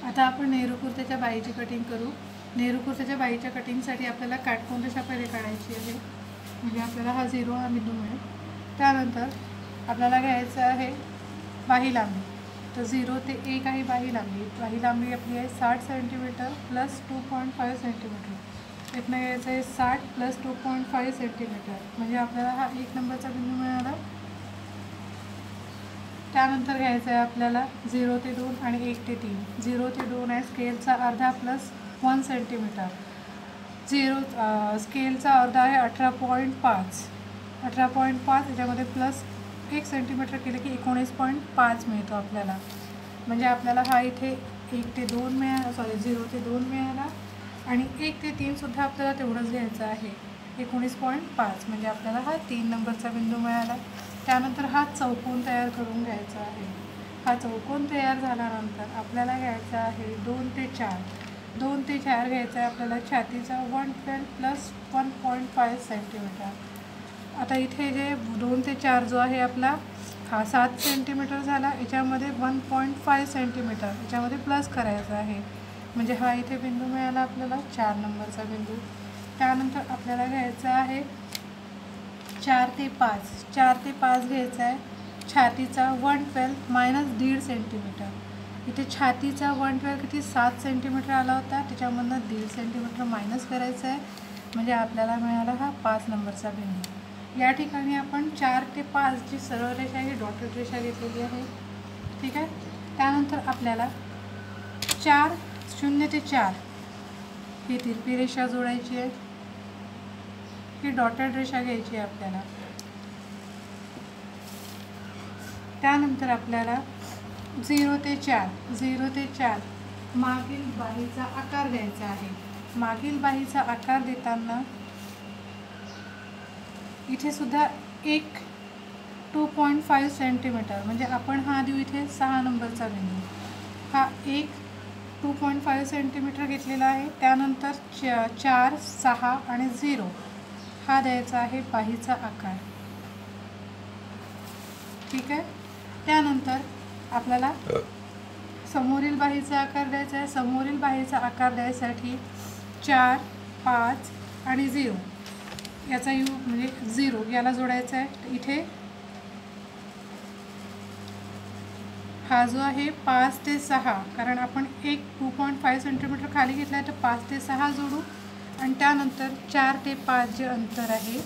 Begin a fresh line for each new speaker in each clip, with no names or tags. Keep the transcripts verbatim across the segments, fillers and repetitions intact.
आता आपण नेहरू कुर्त्याच्या बाहीची कटिंग करू। नेहरू कुर्त्याच्या बाहीच्या कटिंगसाठी आपल्याला काटकोन रेषा पहिले काढायची आहे, म्हणजे आपल्याला हा झिरो हा बिंदू मिळेल। त्यानंतर आपल्याला घ्यायचं आहे बाही लांबी। तर झिरो ते एक आहे बाही लांबी। बाही लांबी आपली आहे साठ centimetre plus two point five centimetre. इथनं घ्यायचं आहे साठ plus two point five centimetre, म्हणजे आपल्याला हा एक नंबरचा बिंदू मिळाला। त्यानंतर घ्यायचं आहे आपल्याला झिरो ते दोन आणि एक ते तीन। झिरो ते दोन आहे स्केलचा अर्धा प्लस वन सेंटीमीटर। झिरो स्केलचा अर्धा आहे अठरा पॉईंट पाच अठरा पॉईंट पाच याच्यामध्ये प्लस एक सेंटीमीटर केले की एकोणीस पॉईंट पाच मिळतो आपल्याला। म्हणजे आपल्याला हा इथे एक ते दोन मिळाला, सॉरी झिरो ते दोन मिळाला आणि एक ते तीनसुद्धा आपल्याला तेवढंच घ्यायचं आहे, एकोणीस पॉईंट पाच, म्हणजे आपल्याला हा तीन नंबरचा बिंदू मिळाला। त्यानंतर हा चौकोन तयार करून घ्यायचा आहे। हा चौकोन तयार झाल्यानंतर आपल्याला घ्यायचा आहे दोन ते चार दोन ते चार घ्यायचा आहे आपल्याला छातीचा one twelve plus one point five centimetre. आता इथे जे दोन ते चार जो आहे आपला हा सात सेंटीमीटर झाला, याच्यामध्ये वन पॉईंट फाईव्ह सेंटीमीटर याच्यामध्ये प्लस करायचा आहे, म्हणजे हा इथे बिंदू मिळाला आपल्याला चार नंबरचा बिंदू। त्यानंतर आपल्याला घ्यायचा आहे चार ते पाच चार ते पाच घ्यायचा आहे छातीचा वन ट्वेल्व मायनस दीड सेंटीमीटर। इथे छातीचा वन ट्वेल्व किती सात सेंटीमीटर आला होता, त्याच्यामधनं दीड सेंटीमीटर मायनस करायचं आहे, म्हणजे आपल्याला मिळाला हा पाच नंबरचा बिंदू। या ठिकाणी आपण चार ते पाच जी सरळ रेषा आहे डॉटेड रेषा घेतलेली आहे, ठीक आहे। त्यानंतर आपल्याला चार शून्य ते चार ही तिरपी रेषा जोडायची आहे, ही डॉटेड रेषा घ्यायची आहे आपल्याला। त्यानंतर आपल्याला झिरो ते चार झिरो ते चार मागील बाहीचा आकार द्यायचा आहे। मागील बाहीचा आकार देताना इथे सुद्धा एक टू पॉईंट फाईव्ह सेंटीमीटर, म्हणजे आपण हा देऊ इथे सहा नंबरचा बिंदू, हा एक टू पॉईंट फाईव्ह सेंटीमीटर घेतलेला आहे। त्यानंतर च चार सहा आणि झिरो हा द्यायचा आहे बाहीचा आकार, ठीक आहे। त्यानंतर आपल्याला समोरील बाहीचा आकार द्यायचा आहे। समोरील बाहीचा आकार द्यायसाठी चार पाच आणि झिरो याचा यू म्हणजे झिरो याला जोडायचा आहे। इथे हा जो आहे पाच ते सहा, कारण आपण एक टू पॉईंट फाईव्ह सेंटीमीटर खाली घेतला आहे, तर पाच ते सहा जोडू आणि त्यानंतर चार ते पाच जे अंतर आहे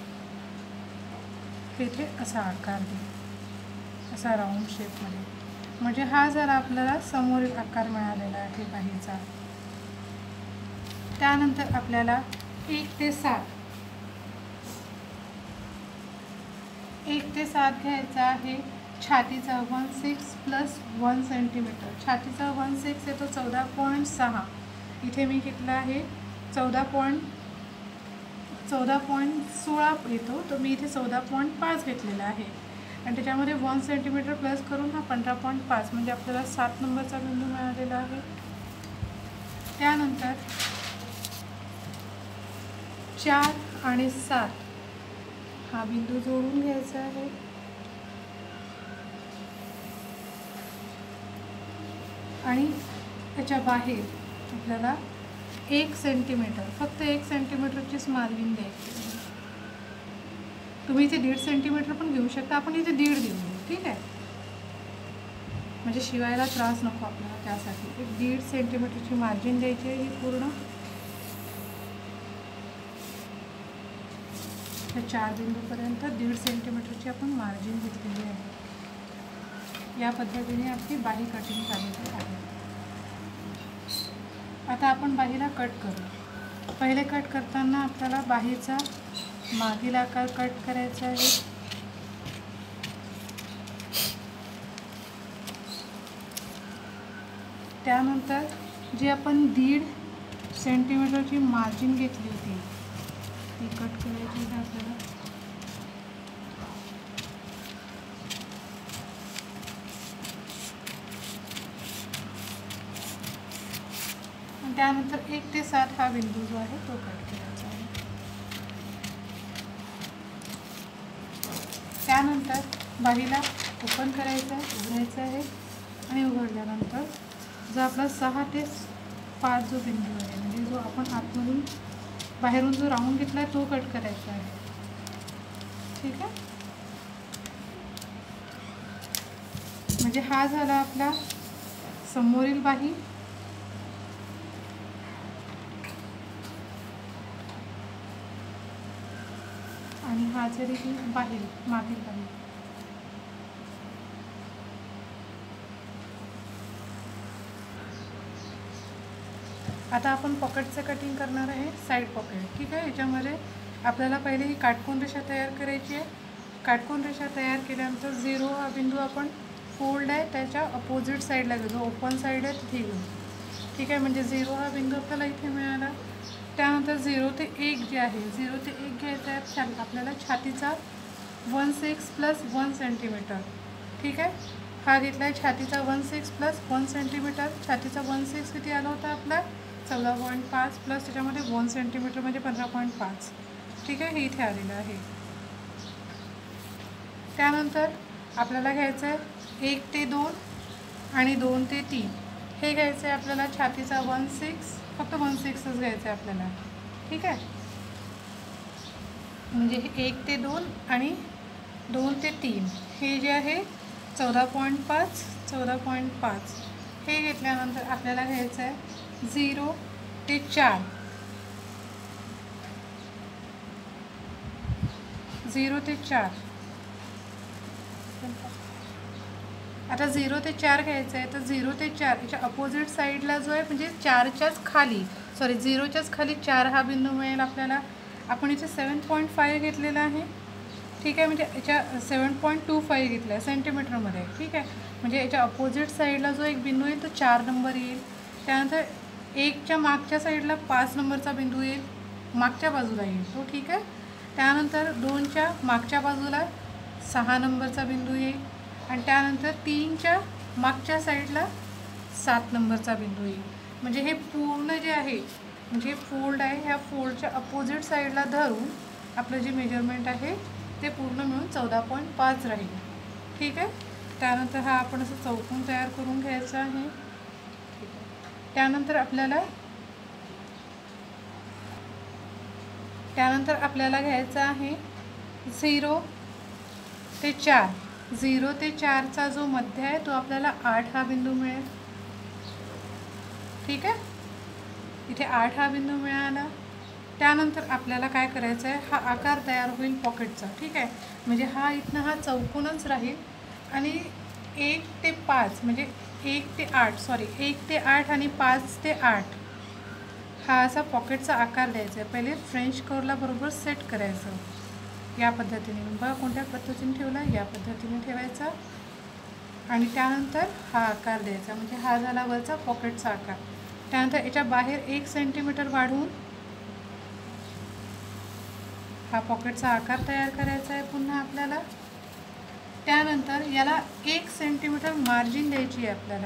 तिथे असा आकार देऊ, असा राऊंड शेपमध्ये, म्हणजे हा जरा आपल्याला समोरील आकार मिळालेला आहे बाहीचा। त्यानंतर आपल्याला एक ते सात एक ते सात घ्यायचा आहे छातीचा one six plus one centimetre. छातीचा वन सिक्स येतो चौदा पॉईंट सहा, इथे मी घेतला आहे चौदा पॉईंट चौदा पॉईंट सोळा येतो, तो मी इथे चौदा पॉईंट पाच घेतलेला आहे आणि त्याच्यामध्ये वन सेंटीमीटर प्लस करून हा पंधरा पॉईंट पाच, म्हणजे आपल्याला सात नंबरचा बिंदू मिळालेला आहे। त्यानंतर चार आणि सात हा बिंदू जोडून घ्यायचा आहे आणि त्याच्या बाहेर आपल्याला एक सेंटीमीटर फक्त एक सेंटीमीटरचीच मार्जिन द्यायची। तुम्ही इथे दीड सेंटीमीटर पण घेऊ शकता, आपण इथे दीड देऊ, ठीक आहे, म्हणजे शिवायला त्रास नको आपल्याला, त्यासाठी एक दीड सेंटीमीटरची मार्जिन द्यायची आहे ही पूर्ण। या चार बिंदूपर्यंत दीड सेंटीमीटरची आपण मार्जिन घेतलेली आहे। या पद्धतीने आपली बाही कटिंग झालेली आहे। आता आपण बाहीला कट करू। पहिले कट करताना आपल्याला बाहीचा मागील आकार कट करायचा आहे, त्यानंतर जी आपण दीड सेंटीमीटरची मार्जिन घेतली होती ती कट करायची आहे आपल्याला। त्यानंतर एक ते सात हा बिंदू जो आहे तो कट करायचा आहे। त्यानंतर बाहीला ओपन करायचं आहे, उघडायचं आहे आणि उघडल्यानंतर जो आपला सहा ते पाच जो बिंदू आहे, म्हणजे जो आपण आतमधून बाहेरून जो राऊंड घेतला आहे तो कट करायचा आहे. ठीक आहे. म्हणजे हा झाला आपला समोरील बाही. आणि हा जरी ही बाहेर मागील बाही. आता आपण पॉकेटचं कटिंग करणार आहे, साईड पॉकेट. ठीक आहे. याच्यामध्ये आपल्याला पहिले ही काटकोन रेषा तयार करायची आहे. काटकोन रेषा तयार केल्यानंतर झिरो हा बिंदू आपण फोल्ड आहे त्याच्या अपोजिट साईडला घेऊ, जो ओपन साईड आहे तिथे घेऊ. ठीक आहे. म्हणजे झिरो हा बिंदू आपल्याला इथे मिळाला. त्यानंतर झिरो ते एक जे आहे, झिरो ते एक घ्यायचं आहे. छा आपल्याला छातीचा one six plus one centimetre. ठीक आहे. हा घेतला आहे छातीचा one six plus one centimetre. छातीचा वन सिक्स किती आला होता आपला, चौदा पॉईंट पाच प्लस त्याच्यामध्ये वन सेंटीमीटर म्हणजे पंधरा पॉईंट पाच. ठीक आहे. हे इथे आलेलं आहे. त्यानंतर आपल्याला घ्यायचं आहे एक ते दोन आणि दोन ते तीन. हे घ्यायचं आहे आपल्याला छातीचा वन सिक्स, फक्त वन सिक्सच घ्यायचं आहे आपल्याला. ठीक आहे. म्हणजे एक ते दोन आणि दोन ते तीन हे जे आहे चौदा पॉईंट पाच चौदा पॉईंट पाच. हे घेतल्यानंतर आपल्याला घ्यायचं आहे झिरो ते चार. झिरो ते चार. आता झिरो ते चार घ्यायचं आहे. तर झिरो ते चार याच्या अपोजिट साईडला जो आहे, म्हणजे चारच्याच खाली, सॉरी झिरोच्याच खाली चार हा बिंदू मिळेल आपल्याला. आपण इथे सेवन पॉईंट फाईव्ह घेतलेला आहे. ठीक आहे. म्हणजे याच्या सेवन पॉईंट टू फाईव्ह घेतला आहे सेंटीमीटरमध्ये. ठीक आहे. म्हणजे याच्या अपोजिट साईडला जो एक बिंदू येईल तो चार नंबर येईल. त्यानंतर एकच्या मागच्या साईडला पाच नंबरचा बिंदू येईल, मागच्या बाजूला येईल तो. ठीक आहे. त्यानंतर दोनच्या मागच्या बाजूला सहा नंबरचा बिंदू येईल. आणि त्यानंतर तीनच्या मागच्या साईडला सात नंबरचा बिंदू येईल. म्हणजे हे पूर्ण जे आहे, म्हणजे फोल्ड आहे, ह्या फोल्डच्या अपोजिट साईडला धरून आपलं जे मेजरमेंट आहे ते पूर्ण मिळून चौदा पॉईंट पाच राहील. ठीक आहे. त्यानंतर हा आपण असं चौकोन तयार करून घ्यायचा आहे. ठीक आहे. त्यानंतर आपल्याला त्यानंतर आपल्याला घ्यायचं आहे झिरो ते चार. झिरो ते चारचा जो मध्य आहे तो आपल्याला आठ हा बिंदू मिळेल. ठीक आहे. इथे आठ हा बिंदू मिळाला. त्यानंतर आपल्याला काय करायचं आहे, हा आकार तयार होईल पॉकेटचा. ठीक आहे. म्हणजे हा इथनं हा चौकोनच राहील आणि एक ते पाच म्हणजे एक ते आठ सॉरी एक ते आठ आणि पाच ते आठ हा असा पॉकेटचा आकार द्यायचा आहे. पहिले फ्रेंच कर्वला बरोबर सेट करायचं या पद्धतीने. बघा कोणत्या पद्धतीने ठेवला, या पद्धतीने ठेवायचा आणि त्यानंतर हा आकार द्यायचा. म्हणजे हा झाला वरचा पॉकेटचा आकार. त्यानंतर याच्या बाहेर एक सेंटीमीटर वाढवून हा पॉकेटचा आकार तयार करायचा आहे पुन्हा आपल्याला. त्यानंतर याला एक सेंटीमीटर मार्जिन द्यायची आहे आपल्याला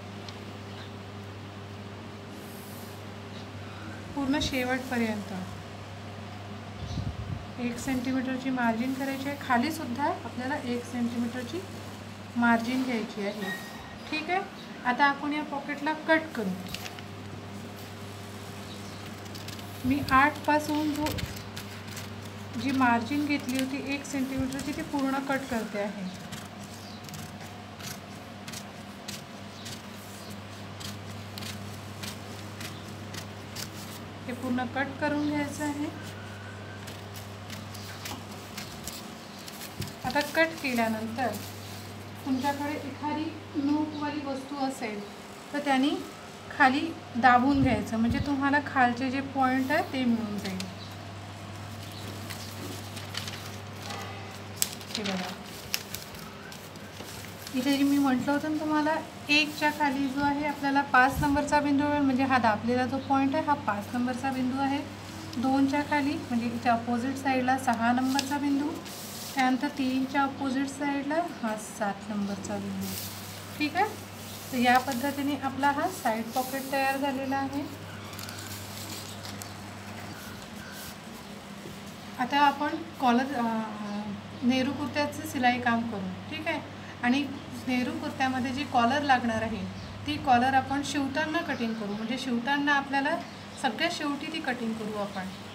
पूर्ण शेवटपर्यंत. एक सेंटीमीटरची मार्जिन करायची आहे. खालीसुद्धा आपल्याला एक सेंटीमीटरची मार्जिन घ्यायची आहे. ठीक आहे. आता आपण या पॉकेटला कट करू. मी आठपासून जो जी मार्जिन घेतली होती एक सेंटीमीटरची ती पूर्ण कट करते आहे. हे पूर्ण कट करून घ्यायचं आहे. आता कट केल्यानंतर तुमच्याकडे एखादी नूकवाली वस्तू असेल तर त्यांनी खाली दाबून घ्यायचं, म्हणजे तुम्हाला खालचे जे पॉईंट आहे ते मिळून जाईल. हे बघा इथे जे मी म्हटलं होतं ना तुम्हाला, एकच्या खाली जो आहे आपल्याला पाच नंबरचा बिंदू आहे, म्हणजे हा दाबलेला जो पॉईंट आहे हा पाच नंबरचा बिंदू आहे. दोनच्या खाली म्हणजे इथे अपोजिट साईडला सहा नंबरचा बिंदू. त्यानंतर तीनच्या अपोजिट साईडला हा सात नंबरचा बिंदू. ठीक आहे. तर या पद्धतीने आपला हा साईड पॉकेट तयार झालेला आहे. आता आपण कॉलर नेहरू कुर्त्याचं शिलाई काम करू. ठीक आहे. आणि नेहरू कुर्त्यामध्ये जी कॉलर लागणार आहे ती कॉलर आपण शिवताना कटिंग करू, म्हणजे शिवताना आपल्याला सगळ्यात शेवटी ती कटिंग करू आपण.